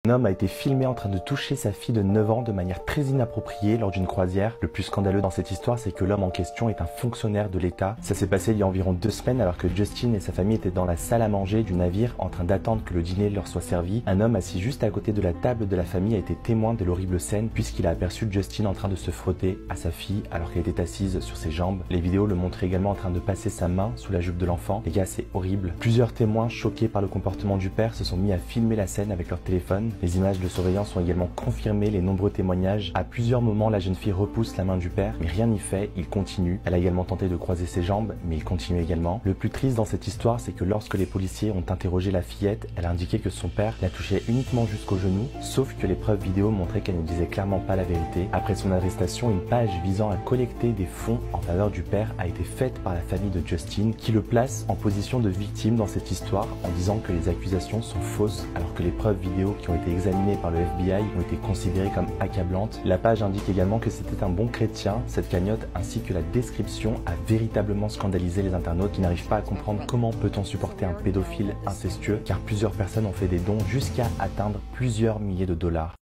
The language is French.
Un homme a été filmé en train de toucher sa fille de 9 ans de manière très inappropriée lors d'une croisière. Le plus scandaleux dans cette histoire, c'est que l'homme en question est un fonctionnaire de l'État. Ça s'est passé il y a environ 2 semaines alors que Justin et sa famille étaient dans la salle à manger du navire en train d'attendre que le dîner leur soit servi. Un homme assis juste à côté de la table de la famille a été témoin de l'horrible scène puisqu'il a aperçu Justin en train de se frotter à sa fille alors qu'elle était assise sur ses jambes. Les vidéos le montraient également en train de passer sa main sous la jupe de l'enfant. Les gars, c'est horrible. Plusieurs témoins choqués par le comportement du père se sont mis à filmer la scène avec leur téléphone. Les images de surveillance ont également confirmé les nombreux témoignages. À plusieurs moments, la jeune fille repousse la main du père, mais rien n'y fait, il continue. Elle a également tenté de croiser ses jambes, mais il continue également. Le plus triste dans cette histoire, c'est que lorsque les policiers ont interrogé la fillette, elle a indiqué que son père la touchait uniquement jusqu'au genou, sauf que les preuves vidéo montraient qu'elle ne disait clairement pas la vérité. Après son arrestation, une page visant à collecter des fonds en faveur du père a été faite par la famille de Justin, qui le place en position de victime dans cette histoire en disant que les accusations sont fausses, alors que les preuves vidéo qui ont été examinées par le FBI ont été considérées comme accablantes. La page indique également que c'était un bon chrétien. Cette cagnotte ainsi que la description a véritablement scandalisé les internautes qui n'arrivent pas à comprendre comment peut-on supporter un pédophile incestueux, car plusieurs personnes ont fait des dons jusqu'à atteindre plusieurs milliers de dollars.